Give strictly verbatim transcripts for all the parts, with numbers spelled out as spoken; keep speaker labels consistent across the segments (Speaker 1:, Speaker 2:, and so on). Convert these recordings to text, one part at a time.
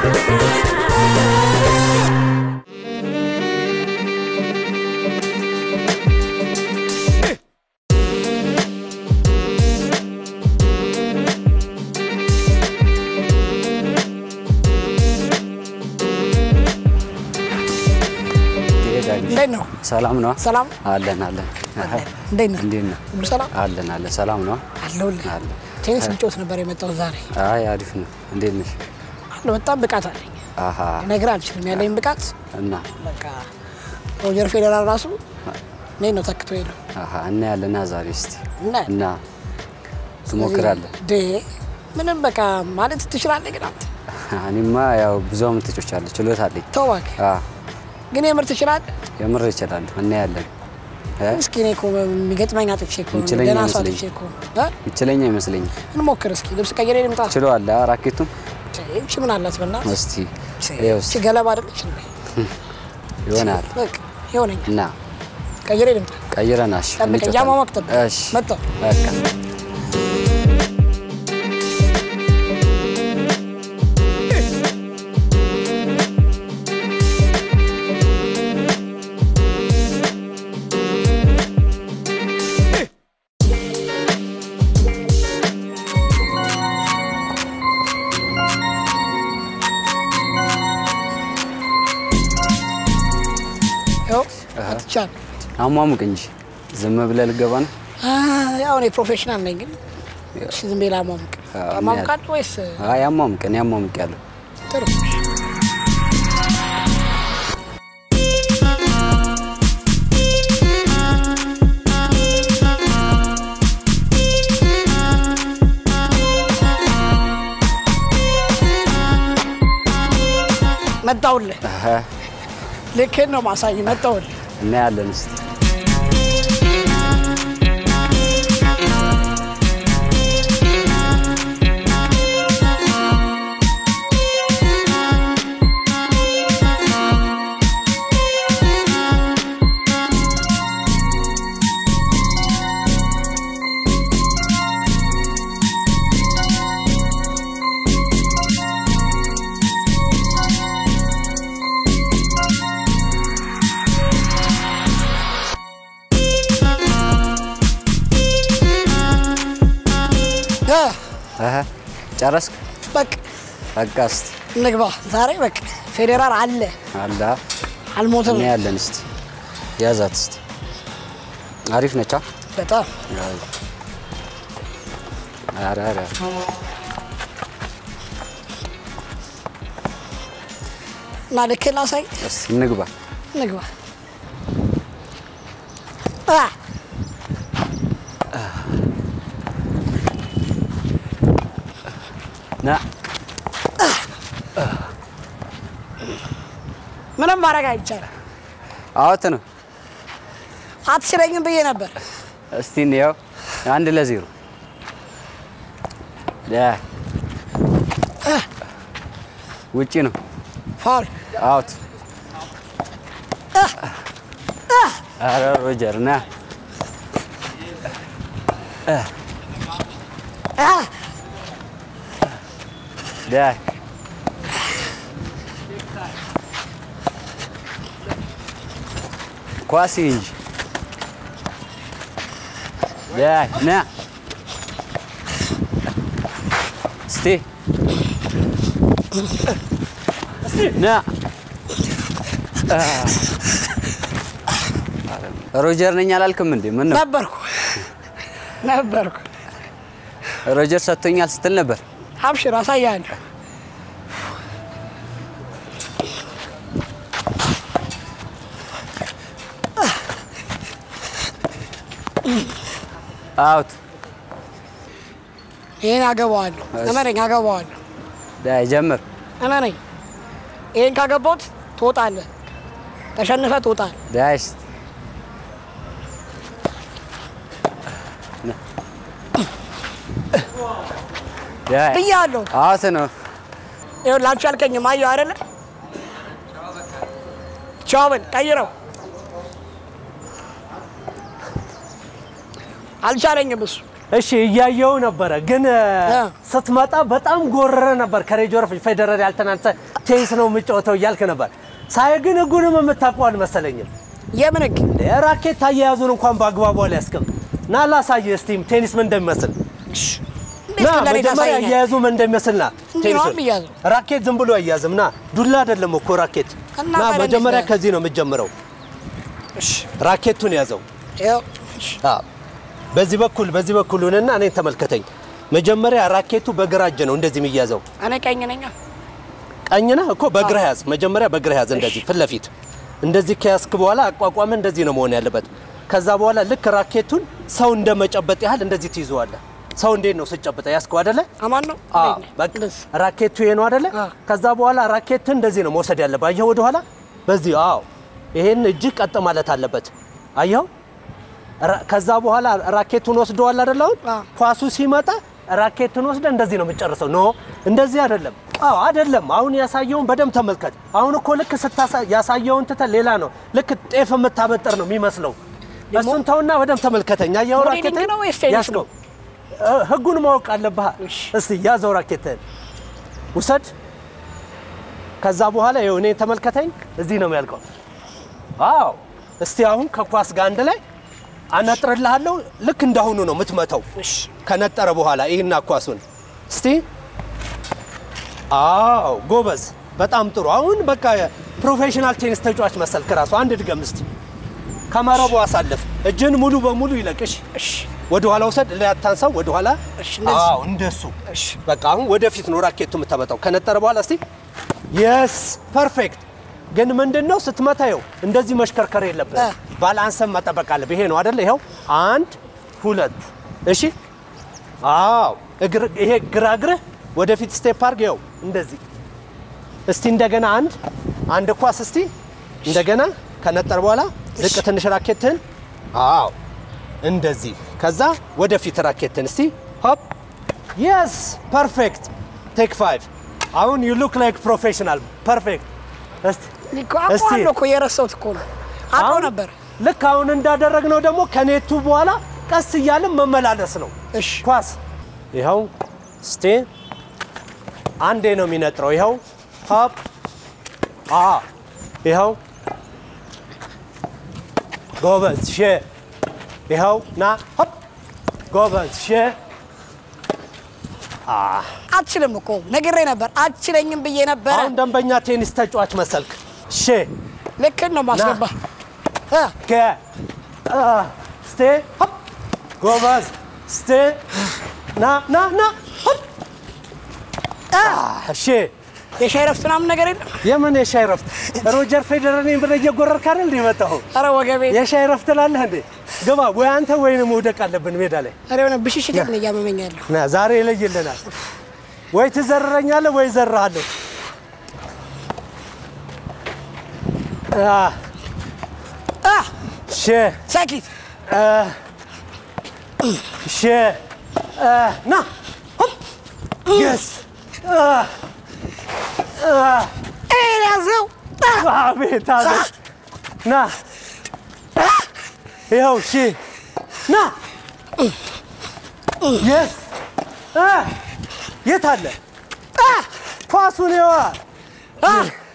Speaker 1: እንደነው
Speaker 2: ሰላም ነው
Speaker 1: ሰላም
Speaker 2: አለን አለን
Speaker 1: እንደነው
Speaker 2: እንደነው
Speaker 1: ሰላም
Speaker 2: አለን አለን ሰላም ነው
Speaker 1: አለውልህ ቴንስ ልጆት ነበር የመጣው ዛሬ
Speaker 2: አይ አሪፍ ነው እንደነሽ
Speaker 1: አለ በጣም ብቃት አለኝ
Speaker 2: አሃ
Speaker 1: ነገር አልችልም ያለኝ ብቃት
Speaker 2: እና
Speaker 1: በቃ ሮጀር ፌደራል ራሱ ነይ ነው ተክቶ ይለው
Speaker 2: አሃ እና ያለና ዛሬ እስቲ
Speaker 1: እና
Speaker 2: እና ትሞክራለህ
Speaker 1: ደ ምንም በቃ ማለት ትችላለህ ግን አንተ
Speaker 2: እኔማ ያው ብዙ አመቶች አለ ችሎታ አለኝ
Speaker 1: ተዋክ አ ግን የምር ትችላለህ የምር
Speaker 2: ይችላል እና ያለን
Speaker 1: እስኪ ነይ ኮ የሚገጥመኝ አጥቼ ኮ ደና ሳጥቼ ኮ አ ይችላል ይመስለኝ
Speaker 2: እንሞክር
Speaker 1: እስኪ ልብስ ቀይሬ ልምጣ
Speaker 2: ችሏል ራኬቱ
Speaker 1: እቺ ምን አላት በእናት
Speaker 2: እስቲ
Speaker 1: እቺ ገለባ አይደለች እንዴ
Speaker 2: ይሆናል
Speaker 1: በቃ ይሆነኝ
Speaker 2: እና
Speaker 1: ቀይሬ ልምጣ
Speaker 2: ቀይረናሽ
Speaker 1: እንጫወት ጃማ መክተብ
Speaker 2: እሺ
Speaker 1: መጣ
Speaker 2: በቃ
Speaker 1: አትቻል
Speaker 2: አሟሙቅ እንጂ ዝም ብለህ ልገባ ነው
Speaker 1: ያው እኔ ፕሮፌሽናል ነኝ ግን እሺ ዝም ብለህ አሟሙቅ አሟሙቃት ወይስ
Speaker 2: አይ አሟሙቅ እኔ አሟሙቅ ያለው
Speaker 1: ጥሩ መጣውልህ
Speaker 2: አሃ
Speaker 1: ለከን ነው ማሳይ መጣውልህ
Speaker 2: እና ያለን እስቲ አሃ ጨረስክ
Speaker 1: በቃ
Speaker 2: በቃስ
Speaker 1: ንግባ ዛሬ በቃ ፌደራል አለ
Speaker 2: አላ
Speaker 1: አልሞተም
Speaker 2: ያለን እስቲ ያዛት እስቲ አሪፍ ነቻ
Speaker 1: በጣም
Speaker 2: አራ አራ
Speaker 1: ናለከላ ሳይ
Speaker 2: እስቲ ንግባ
Speaker 1: ንግባ አ
Speaker 2: ና
Speaker 1: ምንም ማረጋ አይቻልም
Speaker 2: አውት ነው
Speaker 1: አትሽረኝም ብዬ ነበር
Speaker 2: እስቲ ነው አንድ ለዜሮ ያ ውጪ ነው
Speaker 1: ፋውል
Speaker 2: አውት አረ ሮጀር ና
Speaker 1: አ
Speaker 2: ዳ ኳስ እንጂ ዳ ና እስቲ ና ሮጀር ነኝ አላልክም እንዴ ምን ነው
Speaker 1: ነበርኩ ነበርኩ
Speaker 2: ሮጀር ሰጥቶኛል ስትል ነበር
Speaker 1: አብሽር አሳያለሁ
Speaker 2: አውት
Speaker 1: ይሄን አገባዋለሁ እመነኝ አገባዋለሁ
Speaker 2: ዳይ ጀምር
Speaker 1: እመነኝ ይሄን ካገባሁት ትወጣለህ ተሸንፈህ ትወጣለህ
Speaker 2: ዳይስ ዳይ
Speaker 1: ብያለሁ
Speaker 2: አውት ነው
Speaker 1: ይኸው ላንቺ አልከኝም አየሁ አይደለ ቻው በል ቀይረው አልቻለኝም እሱ
Speaker 3: እሺ እያየው ነበር ግን ስትመጣ በጣም ጎረረ ነበር ከሬጆር ፌደራል ያልተናንተ ቴንስ ነው ምጫወተው ይያልከ ነበር ሳይ ግን ጉንም መታቋል መሰለኝም
Speaker 1: የምንክ
Speaker 3: ራኬት አያያዙን እንኳን ባግባቡ አልያስከም ና ላሳየ ስቲም ቴኒስ ምን እንደሚመስል ና መጀመሪያ አያያዙ ምን እንደሚመስልና ቴኒስ ራኬት ዝም ብሎ አያያዝም ና ዱላ አይደለም እኮ ራኬት ና መጀመሪያ ከዚህ ነው የምጀምረው እሺ ራኬቱን ያዘው ያው አዎ በዚህ በኩል በዚህ በኩልውንና እኔ ተመልከተኝ መጀመሪያ ራኬቱ በግራጅ ነው እንደዚህ የሚያዘው
Speaker 1: እኔ ቀኝ ነኝ
Speaker 3: ቀኝና እኮ በግራ ያዝ መጀመሪያ በግራ ያዝ እንደዚህ ፍለፊት እንደዚህ ከያስክ በኋላ አቋቋም እንደዚህ ነው መሆን ያለበት ከዛ በኋላ ልክ ራኬቱን ሰው እንደመጨበጥ ያህል እንደዚህ ትይዘዋለ ሰው እንዴት ነው ስጨበጣ ያስከው አይደለ
Speaker 1: አማን ነው
Speaker 3: አዎ በቃ ራኬቱ የነው አይደለ ከዛ በኋላ ራኬት እንደዚህ ነው መውሰድ ያለበት አየው ወደ ኋላ በዚህ አዎ ይሄን እጅ ቀጥ ማለት አለበት አየው ከዛ በኋላ ራኬቱን ወስደዋል አይደለም ኳሱ ሲመጣ ራኬቱን ወስደ እንደዚህ ነው የምጨርሰው ኖ እንደዚህ አይደለም አዎ አይደለም አሁን ያሳየውን በደም ተመልከት አሁን እኮ ልክ ስታሳ ያሳየውን ተተ ሌላ ነው ልክ ጤፍ መታበጠር ነው የሚመስለው እሱን ተውና በደም ተመልከተኛ ያው ራኬት ያስከው ህጉን ማወቅ አለብህ እስቲ ያዘው ራኬትን ውሰድ ከዛ በኋላ ይኸው እኔ ተመልከተኝ እዚህ ነው የሚያልቀው አዎ እስቲ አሁን ከኳስ ጋር አንድ ላይ አናጥርልሃለሁ ልክ እንዳሁኑ ነው የምትመታው ከነጠረ በኋላ ይሄና ኳሱን እስቲ አዎ ጎበዝ በጣም ጥሩ አሁን በቃ ፕሮፌሽናል ቴኒስ ተጫዋች መሰልክ ራሱ አንድ ድገም እስቲ ከመረቡ አሳልፍ እጅን ሙሉ በሙሉ ይለቅሽ እሺ ወደ ኋላ ወሰድ ለያታንሳው ወደ ኋላ አዎ እንደሱ እሺ በቃ አሁን ወደፊት ነው ራኬቱ የምታመጣው ከነጠረ በኋላ እስቲ yes perfect ግን ምንድነው ስትመታየው እንደዚህ መሽከርከር የለበት ባላንስም መጠበቅ አለበት ይሄ ነው አይደል ይሄው አንድ ሁለት እሺ አዎ እግር ይሄ ግራግረ ወደፊት ስቴፕ አርገው እንደዚህ እስቲ እንደገና አንድ አንድ ኳስ እስቲ እንደገና ከነጠር በኋላ ዝቅ ትንሽ ራኬትን አዎ እንደዚህ ከዛ ወደፊት ራኬትን እስቲ ሆፕ yes perfect take five አሁን you look like professional perfect እስቲ
Speaker 1: እስቲ እኮ የረሳሁት እኮ ነው አቆ ነበር
Speaker 3: ልክ አሁን እንዳደረግነው ደግሞ ከኔቱ በኋላ ቀስ ይያለም መመላለስ ነው እሺ ኳስ ይሄው እስቲ አንዴ ነው የሚነጥረው ይሄው ሆፕ አ ይሄው ጎበዝ ሼ ይሄው ና ሆፕ ጎበዝ ሼ አ
Speaker 1: አትችልም እኮ ነግሬ ነበር አትችለኝም ብዬ ነበር
Speaker 3: አሁን ደንበኛ ቴኒስ ተጫዋች መሰልክ ሼ
Speaker 1: ልክ ነው ማስገባ አ
Speaker 3: ከ አ ስቴ ሆፕ ጎበዝ ስቴ ና ና ና ሆፕ አ ሼ
Speaker 1: የሻይረፍት ምናምን ነገር የለም
Speaker 3: የምን የሻይረፍት ሮጀር ፌደራልን ብለህ እየጎረርክ አይደል እንደመጣው
Speaker 1: አረ ወገቤ
Speaker 3: የሻይረፍት ላለህ እንዴ ገባ ወይ አንተ ወይንም ወደቅ አለብን ሜዳ ላይ
Speaker 1: አረ ወነ ብሽሽት ነው ያመመኛለሁ
Speaker 3: ና ዛሬ ለይልናል ወይ ትዘረኛለህ ወይ ዘራሃለሁ አ
Speaker 1: አ
Speaker 3: ሼ
Speaker 1: ሳኪት
Speaker 3: አ ሼ አ ና ሆፕ yes አ አ
Speaker 1: ኤራዘው
Speaker 3: አቤት አቤት ና ይኸው ሺ ና yes አ የት አለ አ ኳሱን ይዋ
Speaker 1: አ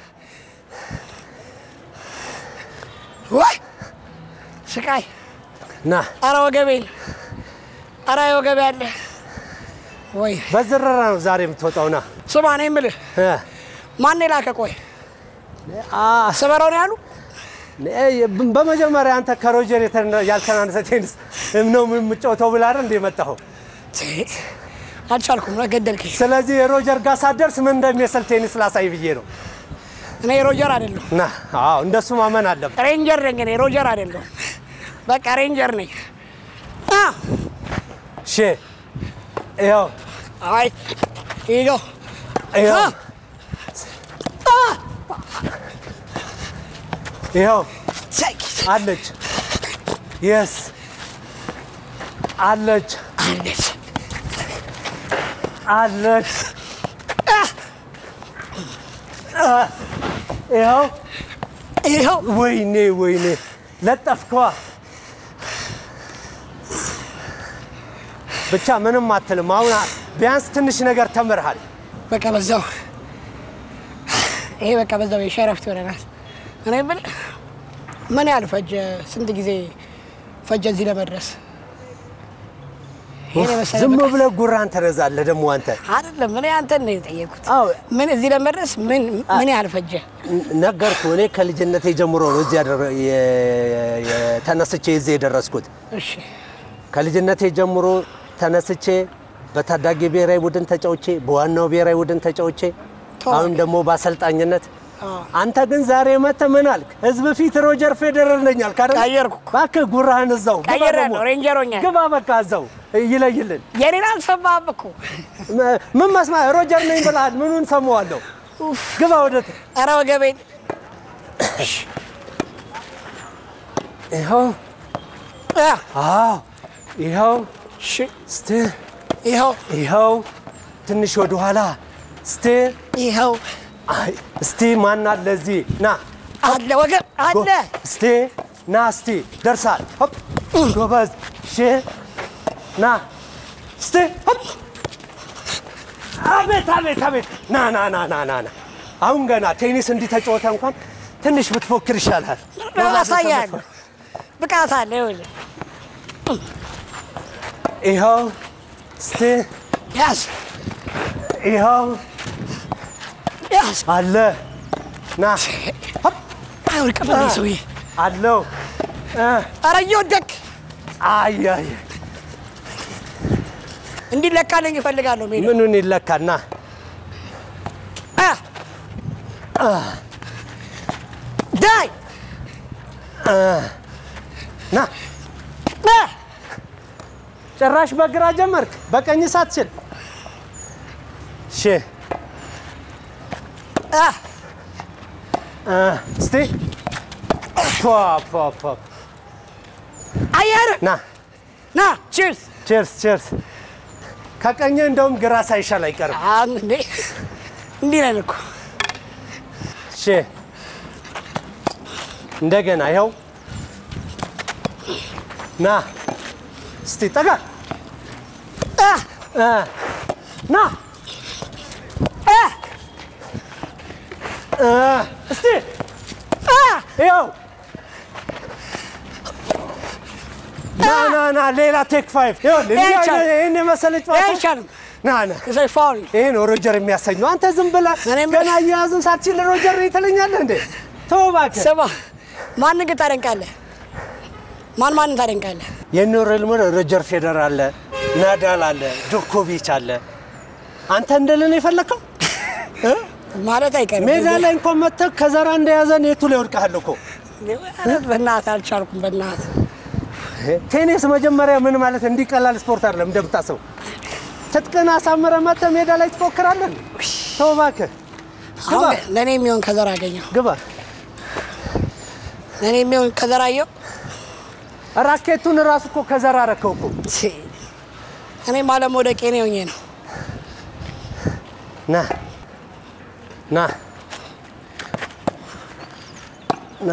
Speaker 1: ወይ ስቃይ
Speaker 3: ና
Speaker 1: አረ ወገቤ አረ ወገቤ አለ ወይ
Speaker 3: በዘረራ ነው ዛሬ የምትወጣውና
Speaker 1: ስማ ነኝ ምልህ
Speaker 3: እ
Speaker 1: ማን ላከ ቆይ
Speaker 3: አ
Speaker 1: ሰበራው ነው ያሉ
Speaker 3: በመጀመሪያ አንተ ከሮጀር ያልተናነሰ ቴኒስ ነው የምትጫወተው ብላ አይደል እንደመጣው
Speaker 1: አልቻልኩም ነው ገደልከኝ
Speaker 3: ስለዚህ ሮጀር ጋር ሳደርስ ምን እንደሚመስል ቴኒስ ላሳይ ብዬ ነው
Speaker 1: እኔ ሮጀር አይደለም
Speaker 3: ና አዎ እንደሱ ማመን አለበት
Speaker 1: ሬንጀር ነኝ እኔ ሮጀር አይደለም በቃ ሬንጀር ነኝ አ
Speaker 3: ሼ ይኸው
Speaker 1: አይ ይኸው
Speaker 3: ይኸው
Speaker 1: አ
Speaker 3: ይኸው
Speaker 1: ሳኪት
Speaker 3: አለች yes አለች
Speaker 1: አለች
Speaker 3: አለች አ ይኸው
Speaker 1: ይኸው
Speaker 3: ወይኔ ወይኔ ለጠፍከዋ ብቻ ምንም አትልም አሁን ቢያንስ ትንሽ ነገር ተመርሃል
Speaker 1: በቃ በዛው ይሄ በቃ በዛው የሸረፍት ይሆናል እኔ ብል ምን ያልፈጀ ስንት ጊዜ ፈጀ እዚህ ለመድረስ
Speaker 3: ዝም ብለ ጉራን ተረዛለህ ደሞ አንተ
Speaker 1: አይደለም ምን አንተ ነው የጠየቁት አው ምን እዚህ ለመድረስ ምን ምን ያልፈጀ
Speaker 3: ነገርኩ እኔ ከልጅነቴ ጀምሮ ነው እዚህ ተነስቼ እዚህ ደረስኩት እሺ ከልጅነቴ ጀምሮ ተነስቼ በታዳጊ ብሔራዊ ቡድን ተጫውቼ በዋናው ብሔራዊ ቡድን ተጫውቼ አሁን ደሞ ባሰልጣኝነት አንተ ግን ዛሬ መተ ምን አልክ ህዝብ ፊት ሮጀር ፌደረር ነኛል ካረ
Speaker 1: ቀየርኩ
Speaker 3: ባክ ጉራህን እዛው
Speaker 1: ቀየረው ሬንጀሮኛ
Speaker 3: ግባ በቃ እዛው ይለይልን
Speaker 1: የኔን ሰማብኩ
Speaker 3: ምን መስማ ሮጀር ነኝ ብለሃል ምኑን ሰማዋለሁ ግባ ወደት
Speaker 1: አረ ወገቤን
Speaker 3: ይኸው አዎ ይኸው
Speaker 1: እሺ
Speaker 3: እስቲ
Speaker 1: ይኸው
Speaker 3: ይኸው ትንሽ ወደ ኋላ እስቲ
Speaker 1: ይኸው
Speaker 3: አይ እስቲ ማን አለ እዚህ ና
Speaker 1: አለ ወገብ አለ
Speaker 3: እስቲ ና እስቲ ደርሳል ሆፕ ጎበዝ እሺ ና እስቲ ሆፕ አቤት አቤት አቤት ና ና ና ና ና አሁን ገና ቴኒስ እንዲ ተጫወተ እንኳን ትንሽ ብትፎክር ይሻላል
Speaker 1: አሳያለሁ ብቃት አለ ይኸውልህ
Speaker 3: ይኸው እስቲ
Speaker 1: ያስ
Speaker 3: ይኸው
Speaker 1: ያስ
Speaker 3: አለ ና ሆፕ
Speaker 1: አይወርቅ በለሰውዬ
Speaker 3: አለው
Speaker 1: አረ ይወደቅ
Speaker 3: አይ አይ
Speaker 1: እንዲለካልኝ ይፈልጋለሁ ምን
Speaker 3: ምኑን ይለካና
Speaker 1: አ ዳይ
Speaker 3: ና
Speaker 1: ና
Speaker 3: ጭራሽ በግራ ጀመርክ በቀኝ ሳትችል እሺ
Speaker 1: አ
Speaker 3: አ እስቲ ፖፕ ፖፕ ፖፕ
Speaker 1: አየር
Speaker 3: ና
Speaker 1: ና ቺርስ
Speaker 3: ቺርስ ቺርስ ከቀኝ እንደውም ግራ ሳይሻል አይቀርም
Speaker 1: አንዴ እንዴ ነን እኮ
Speaker 3: እሺ እንደገና ይኸው ና እስቲ ጠጋ
Speaker 1: አ
Speaker 3: አ ና
Speaker 1: አ
Speaker 3: አ እስቲ
Speaker 1: አ
Speaker 3: ይኸው ና ና ና ሌላ ቴክ ፋይቭ ይኸው እኔ መሰለች
Speaker 1: አይቻልም
Speaker 3: ና ና
Speaker 1: እዚህ ፋውል
Speaker 3: ይሄ ነው ሮጀር የሚያሰኘው አንተ ዝም ብለህ ገና ያያዝን ሳትችል ሮጀር ይተለኛለህ እንዴ ተው እባክህ
Speaker 1: ሰባ ማን ግን ታደንቃለህ ማን ማን ታደንቃለህ
Speaker 3: የኖርል ሞር ሮጀር ፌደር አለ ናዳል አለ ጆኮቪች አለ አንተ እንደለነ ይፈልከው
Speaker 1: ማለት አይቀርም
Speaker 3: ሜዳ ላይ እንኳን መተህ ከዘራ እንደያዘን የቱ ላይ ወድቀሃል እኮ
Speaker 1: በእናትህ አልቻልኩም በእናትህ
Speaker 3: ቴኒስ መጀመሪያ ምን ማለት እንዲቀላል ስፖርት አይደለም እንደምታስበው ተጥቀና አሳመረ መተህ ሜዳ ላይ ትፎክራለህ ተው እባክህ ግባ
Speaker 1: ለኔ የሚሆን ከዘራ አገኘው
Speaker 3: ግባ
Speaker 1: ለኔ የሚሆን ከዘራ አየው
Speaker 3: ራኬቱን ራስ እኮ ከዘራ አረከው እኮ
Speaker 1: እኔ ማለም ወደ ቄኔ ሆኜ ነው
Speaker 3: ና ና ና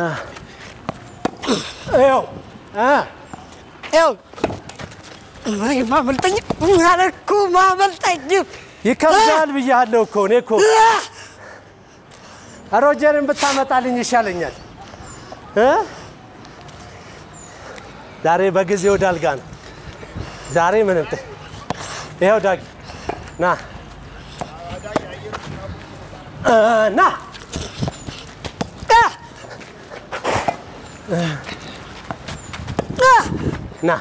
Speaker 3: አዮ አ
Speaker 1: አዮ ማይ ማመልጠኝ አለኩ ማመልጠኝ
Speaker 3: ይከብዳል ብያለሁ እኮ እኔ እኮ ሮጀርን ብታመጣልኝ ይሻለኛል እ ዛሬ በጊዜው ዳልጋ ነው ዛሬ ምንም ይሄው ዳግ ና ና ና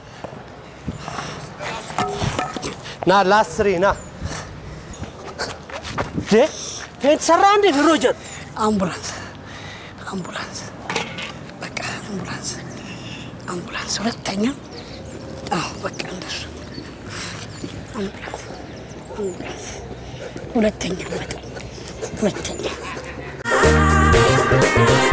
Speaker 3: ና ላስሪ ና ደ ፌንት ሰራ እንዴ ሮጀር
Speaker 1: አምቡላንስ አምቡላንስ በቃ አምቡላንስ አምቡላንስ ሁለተኛ አዎ በቃ እንደሱ አምቡላንስ አምቡላንስ ሁለተኛ በቃ ሁለተኛ